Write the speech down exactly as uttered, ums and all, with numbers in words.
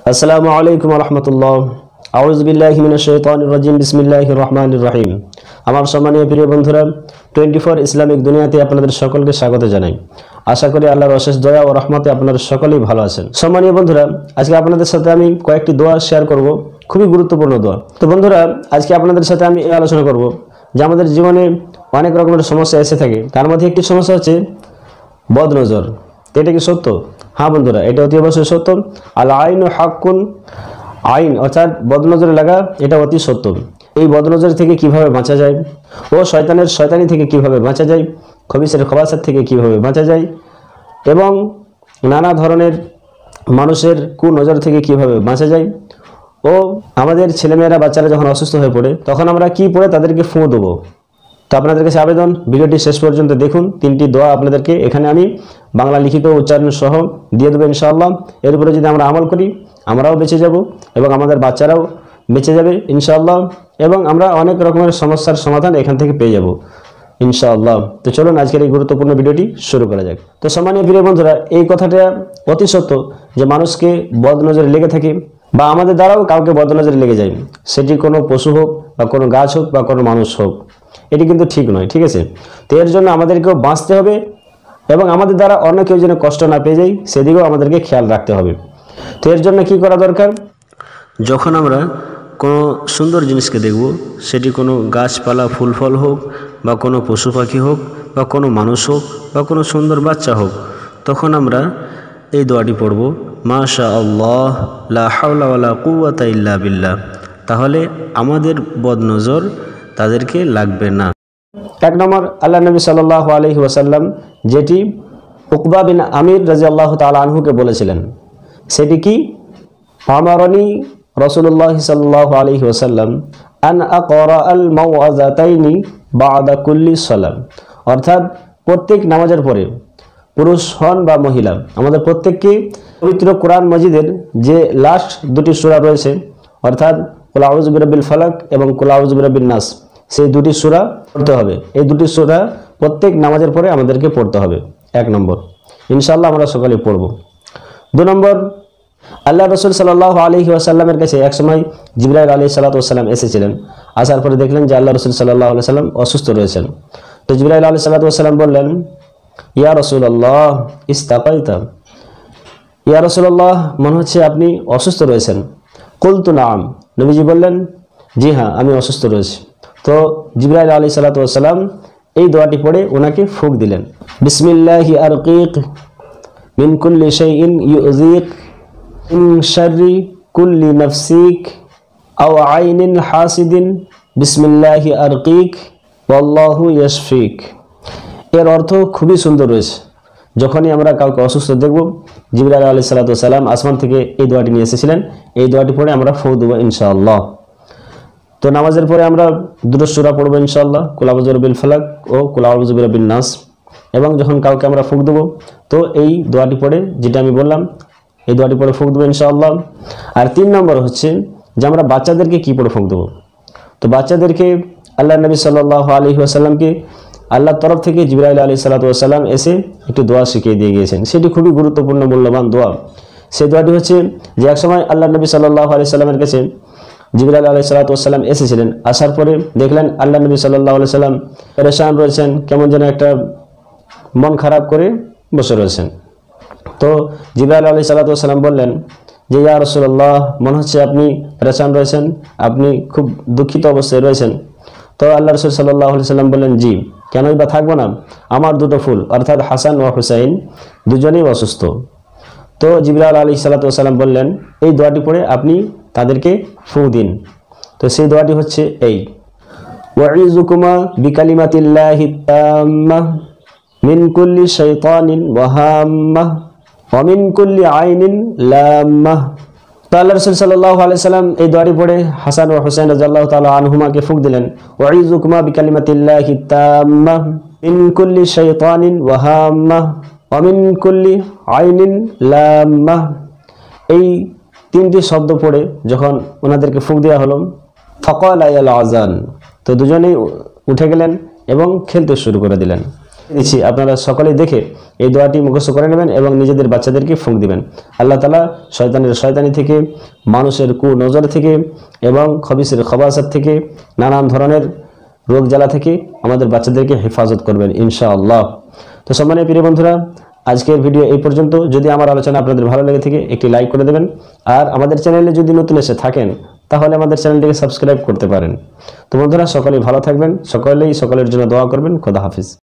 আসসালামু আলাইকুম ওয়া রাহমাতুল্লাহ। আউযু বিল্লাহি মিনাশ শাইতানির রাজিম। বিসমিল্লাহির রহমানির রহিম। আমার সম্মানীয় প্রিয় বন্ধুরা, টোয়েন্টি ফোর ইসলামিক দুনিয়াতে আপনাদের সকলকে স্বাগত জানাই। আশা করি আল্লাহর অশেষ দয়া ও রহমতে আপনারা সকলেই ভালো আছেন। সম্মানীয় বন্ধুরা, আজকে আপনাদের সাথে আমি কয়েকটি দোয়া শেয়ার করব, খুবই গুরুত্বপূর্ণ দোয়া। তো বন্ধুরা, আজকে আপনাদের সাথে আমি এই আলোচনা করব যে আমাদের জীবনে অনেক রকমের সমস্যা এসে থাকে। তার মধ্যে একটি সমস্যা হচ্ছে বদনজর। এটা কি সত্য? হ্যাঁ বন্ধুরা, এটা অতি অবশ্যই সত্য। আল আইনু হাক্কুন, আইন অর্থাৎ বদনজরে লাগা এটা অতি সত্য। এই বদনজর থেকে কিভাবে বাঁচা যায়, ও শয়তানের শয়তানি থেকে কিভাবে বাঁচা যায়, খবিসের খবাসাত থেকে কিভাবে বাঁচা যায়, এবং নানা ধরনের মানুষের কুনজর থেকে কিভাবে বাঁচা যায়, ও আমাদের ছেলেমেয়েরা বাচ্চারা যখন অসুস্থ হয়ে পড়ে তখন আমরা কি পড়ে তাদেরকে ফুঁ দেবো। তো আপনাদের কাছে আবেদন, ভিডিওটি শেষ পর্যন্ত দেখুন। তিনটি দোয়া আপনাদেরকে এখানে আমি বাংলা লিখিত উচ্চারণ সহ দিয়ে দেবো ইনশাআল্লাহ। এর উপরে যদি আমরা আমল করি আমরাও বেঁচে যাব এবং আমাদের বাচ্চারাও বেঁচে যাবে ইনশাআল্লাহ, এবং আমরা অনেক রকমের সমস্যার সমাধান এখান থেকে পেয়ে যাব ইনশাআল্লাহ। তো চলুন আজকের এই গুরুত্বপূর্ণ ভিডিওটি শুরু করা যাক। তো সম্মানীয় প্রিয় বন্ধুরা, এই কথাটা অতি সত্য যে মানুষকে বদনজরে লেগে থাকে, বা আমাদের দ্বারাও কাউকে বদনজরে লেগে যায়, সেটি কোনো পশু হোক বা কোনো গাছ হোক বা কোনো মানুষ হোক। এটি কিন্তু ঠিক নয়, ঠিক আছে? তো এর জন্য আমাদেরকেও বাঁচতে হবে এবং আমাদের দ্বারা অন্য কেউ যেন কষ্ট না পেয়ে যায় সেদিকেও আমাদেরকে খেয়াল রাখতে হবে। তো এর জন্য কী করা দরকার? যখন আমরা কোনো সুন্দর জিনিসকে দেখব, সেটি কোনো গাছপালা ফুল ফল হোক বা কোনো পশু পাখি হোক বা কোনো মানুষ হোক বা কোনো সুন্দর বাচ্চা হোক, তখন আমরা এই দোয়াটি পড়ব, মাশা আল্লাহ লা হাওলা ওয়ালা কুওয়াতা ইল্লা বিল্লাহ। তাহলে আমাদের বদনজর তাদেরকে লাগবে না। এক নম্বর, আল্লাহ নবী সাল্লাল্লাহু আলাইহি ওয়াসাল্লাম যেটি উকবা বিন আমির রাদিয়াল্লাহু তাআলা আনহুকে বলেছিলেন, সেটি কি? আমারনি রাসূলুল্লাহ সাল্লাল্লাহু আলাইহি ওয়াসাল্লাম আন আকরা আল মাওয়াযাতাইনি বা'দা কুল্লি সালাম। অর্থাৎ প্রত্যেক নামাজের পরে পুরুষ হন বা মহিলা, আমাদের প্রত্যেককে পবিত্র কোরআন মজিদের যে লাস্ট দুটি সূরা রয়েছে, অর্থাৎ কুল আউযু বিরাব্বিল ফালাক এবং কুল আউযু বিরাব্বিন নাস, সেই দুটি সূরা পড়তে হবে। এই দুটি সূরা প্রত্যেক নামাজের পরে আমাদেরকে পড়তে হবে। এক নম্বর, ইনশাআল্লাহ আমরা সকালে পড়ব। দু নম্বর, আল্লাহ রসুল সাল্লাল্লাহু আলাইহি ওয়াসাল্লামের কাছে একসময় জিবরাইল আলাইহিস সালাতু ওয়াসসালাম এসেছিলেন। আসার পরে দেখলেন যে আল্লাহ রসুল সাল্লাল্লাহু আলাইহি ওয়াসাল্লাম অসুস্থ রয়েছেন। তো জিবরাইল আলাইহিস সালাতু ওয়াসসালাম বললেন, ইয়া রাসূলুল্লাহ ইস্তাকাইতা, ইয়া রাসূলুল্লাহ মনে হচ্ছে আপনি অসুস্থ রয়েছেন। কুলতু নাম, নবীজি বললেন, জি হ্যাঁ আমি অসুস্থ রয়েছি। তো জিবরাইল আলাইহিস সালাতু ওয়াসসালাম এই দোয়াটি পড়ে ওনাকে ফুঁক দিলেন, বিসমিল্লাহি আরকিক মিন কুল্লি শাইইন ইউযিক মিন শাররি কুল্লি নাফসিক আও আইনিন হাসিদিন বিসমিল্লাহি আরকিক ওয়াল্লাহু ইয়াশফিক। এর অর্থ খুবই সুন্দর রয়েছে। যখনই আমরা কাউকে অসুস্থ দেখব, জিবরাইল আলাইহিস সালাতু ওয়াসসালাম আসমান থেকে এই দোয়াটি নিয়ে এসেছিলেন। এই দোয়াটি পড়ে আমরা ফুঁক দেব ইনশাআল্লাহ। তো নামাজের পরে আমরা দুটো সূরা পড়বো ইনশাআল্লাহ, কুল আউযু বিরাব্বিল ফালাক ও কুল আউযু বিরাব্বিন নাস। এবং যখন কাউকে আমরা ফুঁক দেবো তো এই দোয়াটি পড়ে, যেটা আমি বললাম, এই দোয়াটি পড়ে ফুঁক দেবো ইনশাআল্লাহ। আর তিন নম্বর হচ্ছে যে আমরা বাচ্চাদেরকে কী পড়ে ফুঁক দেবো। তো বাচ্চাদেরকে আল্লাহ নবী সাল্লাল্লাহু আলাইহি ওয়াসাল্লামকে আল্লাহর তরফ থেকে জিবরাইল আলাইহিস সালাতু ওয়াসসালাম এসে একটু দোয়া শিখিয়ে দিয়ে গিয়েছেন। সেটি খুবই গুরুত্বপূর্ণ মূল্যবান দোয়া। সেই দোয়াটি হচ্ছে যে একসময় আল্লাহ নবী সাল্লাল্লাহু আলাইহি ওয়াসাল্লামের কাছে জিবরাইল আলাইহিস সালাতু ওয়াসসালাম এসেছিলেন। আসার পরে দেখলেন আল্লাহ নবী সাল্লাল্লাহু আলাইহি ওয়াসাল্লাম পেরেশান রয়েছেন, কেমন যেন একটা মন খারাপ করে বসে রয়েছেন। তো জিবরাইল আলাইহিস সালাতু ওয়াসসালাম বললেন যে ইয়া রাসূলুল্লাহ মনে হচ্ছে আপনি পেরেশান রয়েছেন, আপনি খুব দুঃখিত অবস্থায় রয়েছেন। তো আল্লাহ রাসূল সাল্লাল্লাহু আলাইহি ওয়াসাল্লাম বললেন, জি কেনই বা থাকবো না, আমার দুটো ফুল অর্থাৎ হাসান ও হুসাইন দুজনেই অসুস্থ। তো জিবরাইল আলাইহিস সালাতু ওয়াসসালাম বললেন এই দোয়াটি পড়ে আপনি তাদেরকে ফুঁ দিন। তো সেই দোয়াটি হচ্ছে এই, ওয়াইযুকুমা বিকালিমাতিল্লাহি তাম্মাহ মিন কুল্লি শাইতানিন ওয়া হাম্মাহ ওয়া মিন কুল্লি আইনিন লাম্মাহ। তো আল্লাহ রাসূল সাল্লাল্লাহু আলাইহি ওয়াসাল্লাম এই দোয়াটি পড়ে হাসান ও হুসাইন রাদিয়াল্লাহু তাআলা আনহুমাকে ফুঁক দিলেন, ওয়াইযুকুমা বিকালিমাতিল্লাহি তাম্মাহ মিন কুল্লি শাইতানিন ওয়া হাম্মাহ ওয়া মিন কুল্লি আইনিন লাম্মাহ। এই তিনটি শব্দ পড়ে যখন ওনাদেরকে ফুঁক দেওয়া হলো, ফাকালা আল আযান, তো দুজনেই উঠে গেলেন এবং খেলতে শুরু করে দিলেন। দিচ্ছি, আপনারা সকলেই দেখে এই দোয়াটি মুখস্থ করে নেবেন এবং নিজেদের বাচ্চাদেরকে ফুঁক দিবেন। আল্লাহ তাআলা শয়তানের শয়তানি থেকে, মানুষের কুনজর থেকে এবং খবিসের খবাসাত থেকে, নানান ধরনের রোগ জ্বালা থেকে আমাদের বাচ্চাদেরকে হেফাজত করবেন ইনশাআল্লাহ। তো সম্মানীয় প্রিয় বন্ধুরা, আজকের ভিডিও এই পর্যন্ত। যদি আমার আলোচনা আপনাদের ভালো লেগে থাকে একটি লাইক করে দেবেন, আর আমাদের চ্যানেলে যদি নতুন এসে থাকেন তাহলে আমাদের চ্যানেলটিকে সাবস্ক্রাইব করতে পারেন। তো বন্ধুরা, সকলেই ভালো থাকবেন, সকলেই সকলের জন্য দোয়া করবেন। খোদা হাফিজ।